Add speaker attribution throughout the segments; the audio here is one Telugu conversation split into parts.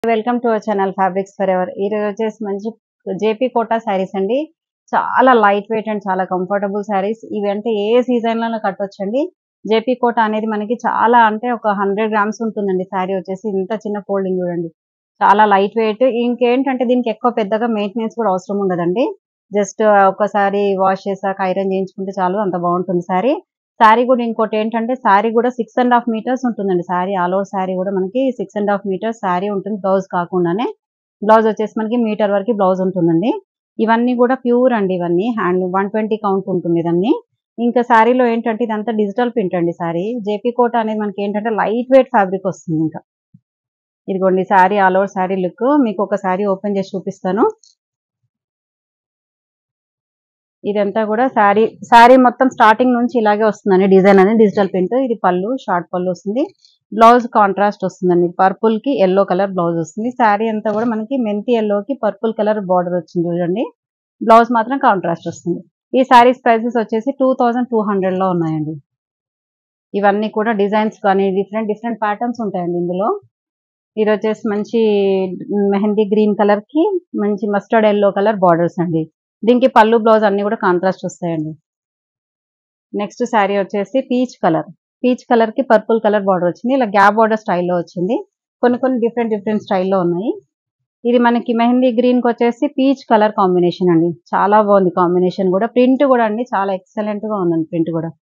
Speaker 1: Welcome to our channel fabrics for ever. ఈ రోజు వచ్చేసి మంచి జేపీ కోటా శారీస్ అండి. చాలా లైట్ వెయిట్ అండ్ చాలా కంఫర్టబుల్ శారీస్. ఇవి అంటే ఏ సీజన్ లో కట్టొచ్చండి. జేపీ కోటా అనేది మనకి చాలా అంటే ఒక 100 గ్రామ్స్ ఉంటుందండి. శారీ వచ్చేసి ఇంత చిన్న ఫోల్డింగ్ చూడండి, చాలా లైట్ వెయిట్. ఇంకేంటంటే దీనికి ఎక్కువ పెద్దగా మెయింటెనెన్స్ కూడా అవసరం ఉండదండి. జస్ట్ ఒకసారి వాష్ చేసాక ఐరన్ చేయించుకుంటే చాలు, అంత బాగుంటుంది శారీ. శారీ కూడా ఇంకోటి ఏంటంటే శారీ కూడా 6.5 మీటర్స్ ఉంటుందండి. శారీ ఆల్ ఓవర్ శారీ కూడా మనకి 6.5 మీటర్స్ శారీ ఉంటుంది. బ్లౌజ్ కాకుండానే బ్లౌజ్ వచ్చేసి మనకి మీటర్ వరకు బ్లౌజ్ ఉంటుందండి. ఇవన్నీ కూడా ప్యూర్ అండి. ఇవన్నీ హ్యాండ్ 120 కౌంట్ ఉంటుంది ఇదన్నీ. ఇంకా శారీలో ఏంటంటే ఇదంతా డిజిటల్ ప్రింట్ అండి. శారీ జేపీ కోట అనేది మనకి ఏంటంటే లైట్ వెయిట్ ఫ్యాబ్రిక్ వస్తుంది. ఇంకా ఇదిగోండి sari all over sari look. మీకు ఒక శారీ ఓపెన్ చేసి చూపిస్తాను. ఇదంతా కూడా శారీ మొత్తం స్టార్టింగ్ నుంచి ఇలాగే వస్తుందండి. డిజైన్ అనేది డిజిటల్ ప్రింట్. ఇది పళ్ళు, షార్ట్ పళ్ళు వస్తుంది. బ్లౌజ్ కాంట్రాస్ట్ వస్తుందండి. పర్పుల్ కి ఎల్లో కలర్ బ్లౌజ్ వస్తుంది. శారీ అంతా కూడా మనకి మెంతి ఎల్లోకి పర్పుల్ కలర్ బార్డర్ వచ్చింది చూడండి. బ్లౌజ్ మాత్రం కాంట్రాస్ట్ వస్తుంది. ఈ శారీస్ ప్రైసెస్ వచ్చేసి 2200 లో ఉన్నాయండి. ఇవన్నీ కూడా డిజైన్స్ కానీ డిఫరెంట్ ప్యాటర్న్స్ ఉంటాయండి ఇందులో. ఇది వచ్చేసి మంచి మెహందీ గ్రీన్ కలర్ కి మంచి మస్టర్డ్ ఎల్లో కలర్ బార్డర్స్ అండి. దీనికి పళ్ళు బ్లౌజ్ అన్ని కూడా కాంట్రాస్ట్ వస్తాయండి. నెక్స్ట్ శారీ వచ్చేసి పీచ్ కలర్ కి పర్పుల్ కలర్ బార్డర్ వచ్చింది. ఇలా గ్యాప్ బార్డర్ స్టైల్లో వచ్చింది. కొన్ని డిఫరెంట్ స్టైల్లో ఉన్నాయి. ఇది మనకి మెహందీ గ్రీన్ కి వచ్చేసి పీచ్ కలర్ కాంబినేషన్ అండి. చాలా బాగుంది కాంబినేషన్ కూడా. ప్రింట్ కూడా అండి చాలా ఎక్సలెంట్ గా ఉందండి ప్రింట్ కూడా.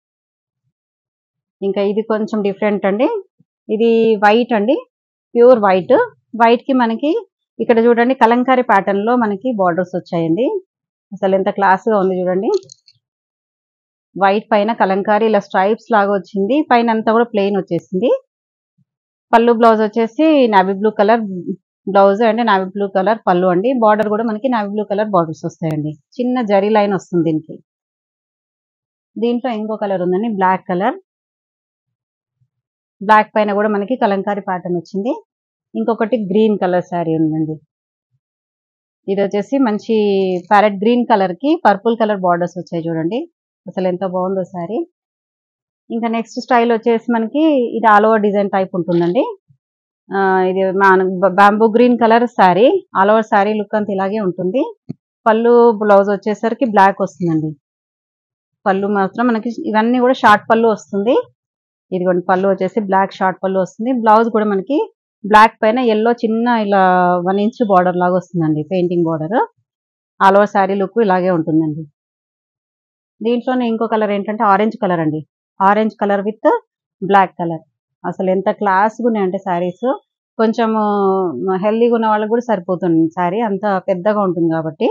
Speaker 1: ఇంకా ఇది కొంచెం డిఫరెంట్ అండి. ఇది వైట్ అండి, ప్యూర్ వైట్ కి మనకి ఇక్కడ చూడండి కలంకారీ ప్యాటర్న్ లో మనకి బార్డర్స్ వచ్చాయండి. అసలు ఎంత క్లాస్ గా ఉంది చూడండి. వైట్ పైన కలంకారీ ఇలా స్ట్రైప్స్ లాగా వచ్చింది. పైన అంతా కూడా ప్లెయిన్ వచ్చేసింది. పళ్ళు బ్లౌజ్ వచ్చేసి navy blue colour blouse and navy blue colour పళ్ళు అండి. బార్డర్ కూడా మనకి నావీ బ్లూ కలర్ బార్డర్స్ వస్తాయండి. చిన్న జరీ లైన్ వస్తుంది దీనికి. దీంట్లో ఇంకో కలర్ ఉందండి, బ్లాక్ పైన కూడా మనకి కలంకారీ ప్యాటర్న్ వచ్చింది. ఇంకొకటి గ్రీన్ కలర్ శారీ ఉందండి. ఇది వచ్చేసి మంచి ప్యారెట్ గ్రీన్ కలర్ కి పర్పుల్ కలర్ బార్డర్స్ వచ్చాయి చూడండి. అసలు ఎంత బాగుందో శారీ. ఇంకా నెక్స్ట్ స్టైల్ వచ్చేసి మనకి ఇది ఆల్ ఓవర్ డిజైన్ టైప్ ఉంటుందండి. ఇది bamboo green colour sari. All over sari look అంతా ఇలాగే ఉంటుంది. పళ్ళు బ్లౌజ్ వచ్చేసరికి బ్లాక్ వస్తుందండి. పళ్ళు మాత్రం మనకి ఇవన్నీ కూడా షార్ట్ పళ్ళు వస్తుంది. ఇదిగోండి పళ్ళు వచ్చేసి బ్లాక్ షార్ట్ పళ్ళు వస్తుంది. బ్లౌజ్ కూడా మనకి బ్లాక్ పైన ఎల్లో చిన్న ఇలా 1 ఇంచ్ బార్డర్ లాగా వస్తుందండి, painting border. All over sari look ఇలాగే ఉంటుందండి. దీంట్లోనే ఇంకో కలర్ ఏంటంటే ఆరెంజ్ కలర్ అండి. Orange colour with black colour. అసలు ఎంత క్లాస్గా ఉన్నాయంటే శారీస్. కొంచెం హెల్దీగా ఉన్న వాళ్ళకి కూడా సరిపోతుంది శారీ, అంత పెద్దగా ఉంటుంది కాబట్టి.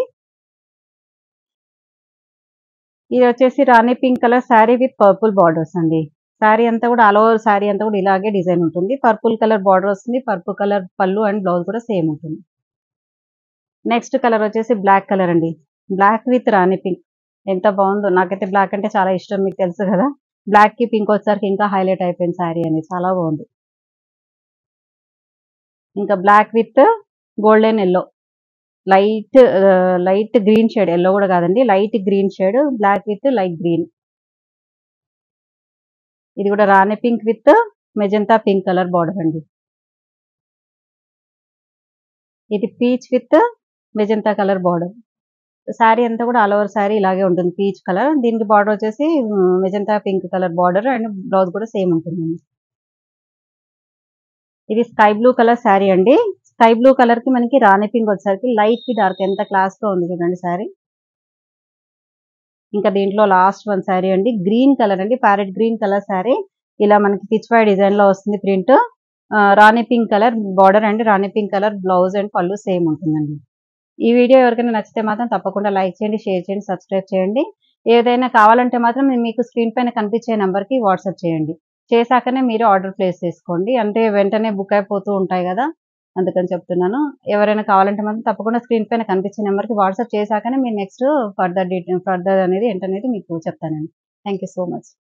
Speaker 1: ఇది వచ్చేసి రాణి pink colour sari with purple borders అండి. శారీ అంతా కూడా ఆల్ ఓవర్ శారీ అంతా కూడా ఇలాగే డిజైన్ ఉంటుంది. పర్పుల్ కలర్ బార్డర్ వస్తుంది. పర్పుల్ కలర్ పళ్ళు అండ్ బ్లౌజ్ కూడా సేమ్ ఉంటుంది. నెక్స్ట్ కలర్ వచ్చేసి బ్లాక్ కలర్ అండి. బ్లాక్ విత్ రాణి పింక్. ఎంత బాగుందో. నాకైతే బ్లాక్ అంటే చాలా ఇష్టం, మీకు తెలుసు కదా. బ్లాక్ కి పింక్ వచ్చేసరికి ఇంకా హైలైట్ అయిపోయింది శారీ అనేది. చాలా బాగుంది. ఇంకా black with golden yellow, light green shade, yellow కూడా కాదండి, light green shade. Black with light green. ఇది కూడా రాణి pink with magenta pink colour border అండి. ఇది peach with magenta colour border. Sari అంతా కూడా ఆల్ ఓవర్ శారీ ఇలాగే ఉంటుంది, పీచ్ కలర్. దీనికి బార్డర్ వచ్చేసి magenta pink colour border and blouse కూడా సేమ్ ఉంటుందండి. ఇది స్కై బ్లూ కలర్ శారీ అండి. స్కై బ్లూ కలర్ కి మనకి రాణి పింక్ వచ్చేసరికి లైట్ కి డార్క్ ఎంత క్లాస్ గా ఉంది చూడండి శారీ. ఇంకా దీంట్లో లాస్ట్ వన్ శారీ అండి, గ్రీన్ కలర్ అండి, ప్యారెట్ గ్రీన్ కలర్ శారీ. ఇలా మనకి పిచ్ వై డిజైన్ లో వస్తుంది ప్రింట్. రాణి పింక్ కలర్ బార్డర్ అండ్ రాణి పింక్ కలర్ బ్లౌజ్ అండ్ పళ్ళు సేమ్ ఉంటుందండి. ఈ వీడియో ఎవరికైనా నచ్చితే మాత్రం తప్పకుండా లైక్ చేయండి, షేర్ చేయండి, సబ్స్క్రైబ్ చేయండి. ఏదైనా కావాలంటే మాత్రం మీకు స్క్రీన్ పైన కనిపించే నెంబర్కి వాట్సాప్ చేయండి. చేశాకనే మీరు ఆర్డర్ ప్లేస్ చేసుకోండి. అంటే వెంటనే బుక్ అయిపోతూ ఉంటాయి కదా, అందుకని చెప్తున్నాను. ఎవరైనా కావాలంటే మాత్రం తప్పకుండా స్క్రీన్ పైన కనిపించే నెంబర్కి వాట్సాప్ చేశాకనే మీరు నెక్స్ట్ ఫర్దర్ అనేది ఏంటనేది మీకు చెప్తానండి. Thank you so much.